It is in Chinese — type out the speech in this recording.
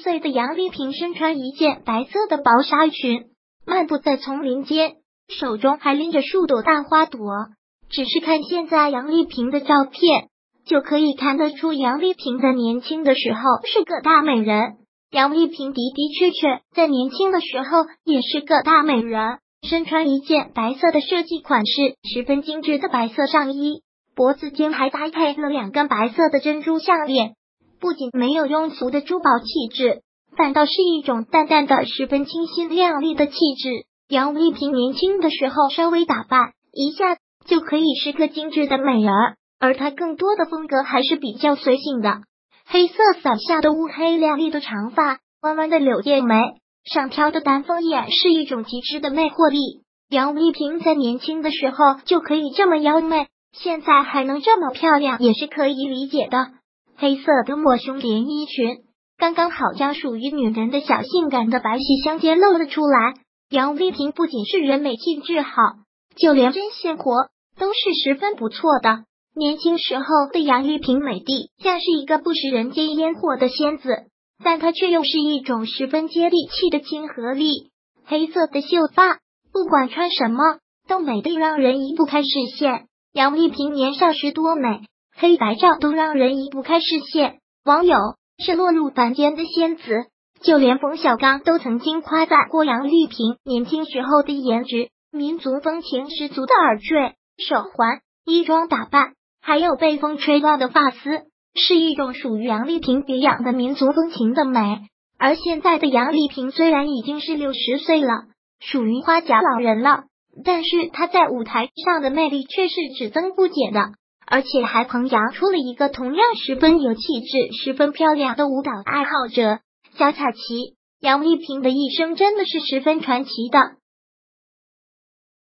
岁的杨丽萍身穿一件白色的薄纱裙，漫步在丛林间，手中还拎着数朵大花朵。只是看现在杨丽萍的照片，就可以看得出杨丽萍在年轻的时候是个大美人。杨丽萍的的确确在年轻的时候也是个大美人，身穿一件白色的设计款式十分精致的白色上衣，脖子间还搭配了2根白色的珍珠项链，不仅没有庸俗的珠宝气质，反倒是一种淡淡的十分清新亮丽的气质。杨丽萍年轻的时候稍微打扮一下就可以是个精致的美人，而她更多的风格还是比较随性的。黑色伞下的乌黑亮丽的长发，弯弯的柳叶眉，上挑的丹凤眼是一种极致的魅惑力。杨丽萍在年轻的时候就可以这么妖媚，现在还能这么漂亮也是可以理解的。黑色的抹胸连衣裙刚刚好将属于女人的小性感的白皙香肩露了出来。杨丽萍不仅是人美气质好，就连针线活都是十分不错的。年轻时候的杨丽萍美的像是一个不食人间烟火的仙子，但她却又是一种十分接地气的亲和力。黑色的秀发，不管穿什么都美得让人移不开视线。杨丽萍年少时多美，黑白照都让人移不开视线。网友是落入凡间的仙子，就连冯小刚都曾经夸赞过杨丽萍年轻时候的颜值，民族风情十足的耳坠、手环、衣装打扮，还有被风吹乱的发丝，是一种属于杨丽萍别样的民族风情的美。而现在的杨丽萍虽然已经是60岁了，属于花甲老人了，但是她在舞台上的魅力却是只增不减的，而且还培养出了一个同样十分有气质、十分漂亮的舞蹈爱好者小巧琪。杨丽萍的一生真的是十分传奇的。